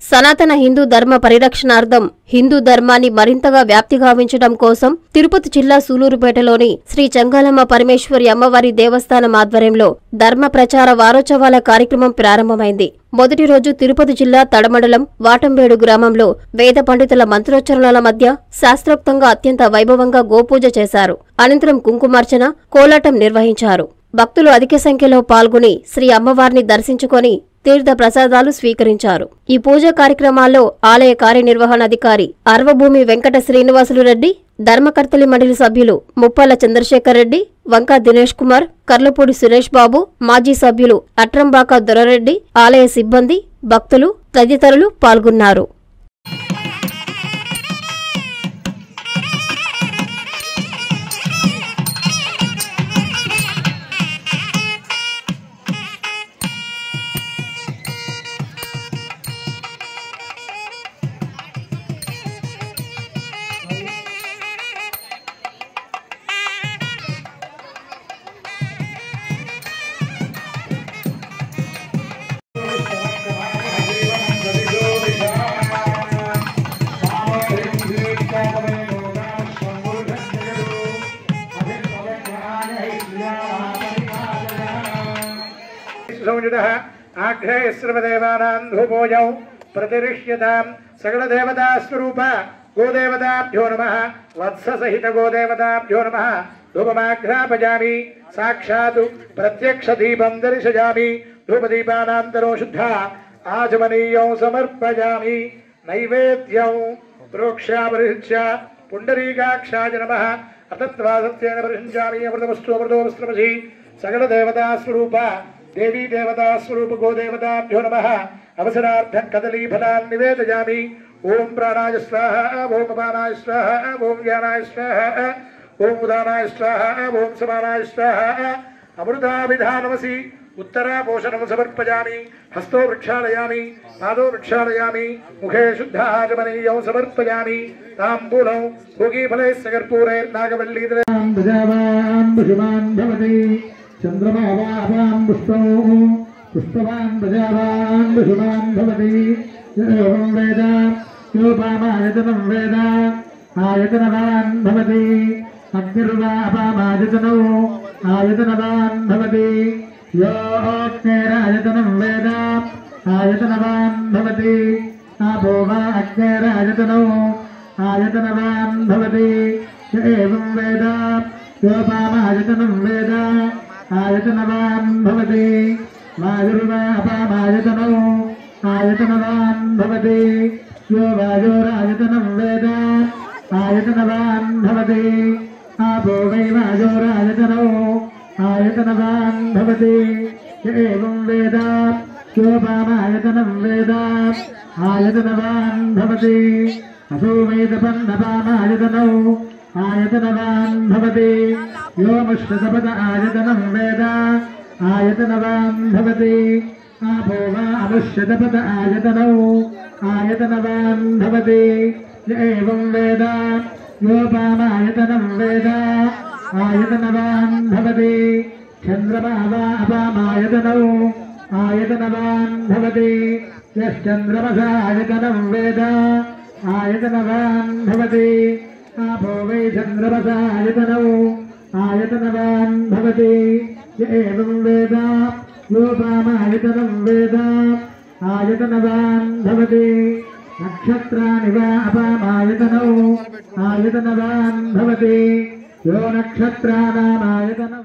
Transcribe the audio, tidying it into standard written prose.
సనాతన హిందూ ధర్మ పరిరక్షణార్థం హిందూ ధర్మాన్ని మరింతగా వ్యాప్తి గావించడం కోసం తిరుపతి జిల్లా సూలూరుపేటలోని శ్రీ చెంగాలమ్మ పరమేశ్వరి అమ్మవారి దేవస్థానం ఆధ్వర్యంలో ధర్మ ప్రచార వారోత్సవాల కార్యక్రమం ప్రారంభమైంది. మొదటి రోజు తిరుపతి జిల్లా తడమండలం వాటంబేడు గ్రామంలో వేద పండితుల మంత్రోచ్చరణల మధ్య శాస్త్రోక్తంగా అత్యంత వైభవంగా గోపూజ చేశారు. అనంతరం కుంకుమార్చన, కోలాటం నిర్వహించారు. భక్తులు అధిక సంఖ్యలో పాల్గొని శ్రీ అమ్మవారిని దర్శించుకొని తీర్థ ప్రసాదాలు స్వీకరించారు. ఈ పూజా కార్యక్రమాల్లో ఆలయ కార్యనిర్వహణాధికారి అర్వభూమి వెంకట శ్రీనివాసులు రెడ్డి, ధర్మకర్తలి మండలి సభ్యులు ముప్పాల చంద్రశేఖర్ రెడ్డి, వంకా దినేష్ కుమార్, కర్లపూడి సురేష్ బాబు, మాజీ సభ్యులు అట్రంబాక దొరరెడ్డి, ఆలయ సిబ్బంది, భక్తులు తదితరులు పాల్గొన్నారు. आग्रह सर्वदेवानां धूपोजौ प्रतिरिष्यतां सकलदेवतास्वरूप गोदेवताभ्यो नमः वत्ससहित गोदेवताभ्यो नमः धूपमाघ्रापयामि साक्षात् प्रत्यक्षदीपं दर्शयामि धूपदीपानान्तरो शुद्धा आचमनीयौ समर्पयामि नैवेद्यौ प्रोक्षापरिहृत्य पुण्डरीकाक्षाय नमः अतत्वासत्येन परिषञ्चामि अमृतमस्तु अमृतोऽस्त्रमसि सकलदेवतास्वरूप देवी देवता स्वरूप गोदेवताभ्यो नमः अवसरार्थं कदलीफलान् निवेदयामि। ओम प्राणाय स्वाहा, ओम अपानाय स्वाहा, ओम ज्ञानाय स्वाहा, ओम उदानाय स्वाहा, ओम समानाय स्वाहा। अमृताभिधानमसि उत्तरापोषणं समर्पयामि। हस्तो वृक्षालयामि, पादो वृक्षालयामि, मुखे शुद्धाचमनीयौ समर्पयामि। ताम्बूलौ भोगीफलैः कर्पूरैर्नागवल्लीधरां भजावान् पशुमान् भवति। चंद्रमावां पुष्पौ पुष्पवान् प्रजावान् पशुमान् भवति। एवं वेद योपामायतनं वेद आयतनवान् भवति। अग्निर्वापामायतनौ आयतनवान् भवति। यो अग्नेरायतनं वेद आयतनवान् भवति। आपो वा अग्नेरायतनौ आयतनवान् भवति। एवं वेद योपामायतनं वेद आयतनवान् भवति। वायुर्वापामायतनौ आयतनवान् भवति। यो वायोरायतनं वेद आयतनवान् भवति। आपो वै वायोरायतनौ आयतनवान् भवति। एवं वेद योपामायतनं वेद आयतनवान् भवति। असो वेदपन्नपामायतनौ आयतनवान् भवति। यो मुष्टपद आयतनं वेद आयतनवान् भवति। आपो वा अमुष्यपद आयतनौ आयतनवान् भवति। एवं वेद योपामायतनं वेद आयतनवान् भवति। चंद्रमा वा अपामायतनौ आयतनवान् भवति। यश्चंद्रमसा आयतनं वेद आयतनवान् भवति। आपो वै चंद्रमसा आयतनौ आयतनवान् भवति। एवं वेद योपामायतनं वेद आयतनवान् भवति। नक्षत्राणि वा अपामायतनौ आयतनवान् भवति। यो नक्षत्राणामायतनम्